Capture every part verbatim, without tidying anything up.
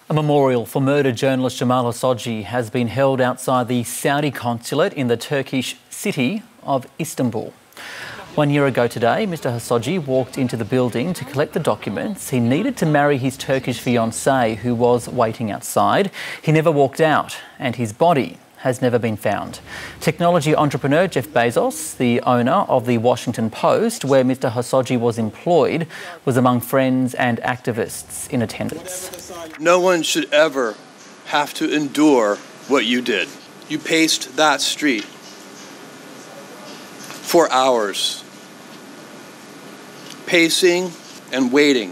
A memorial for murdered journalist Jamal Khashoggi has been held outside the Saudi consulate in the Turkish city of Istanbul. One year ago today, Mister Khashoggi walked into the building to collect the documents he needed to marry his Turkish fiancee, who was waiting outside. He never walked out, and his body has never been found. Technology entrepreneur Jeff Bezos, the owner of the Washington Post, where Mister Khashoggi was employed, was among friends and activists in attendance. No one should ever have to endure what you did. You paced that street for hours, pacing and waiting.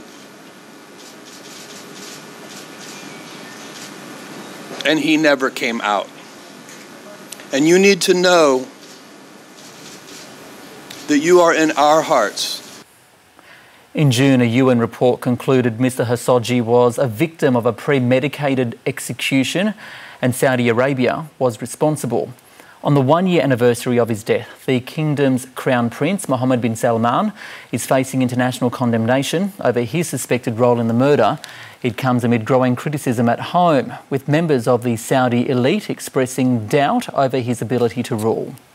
And he never came out. And you need to know that you are in our hearts. In June, a U N report concluded Mister Khashoggi was a victim of a premeditated execution and Saudi Arabia was responsible. On the one-year anniversary of his death, the kingdom's Crown Prince, Mohammed bin Salman, is facing international condemnation over his suspected role in the murder. It comes amid growing criticism at home, with members of the Saudi elite expressing doubt over his ability to rule.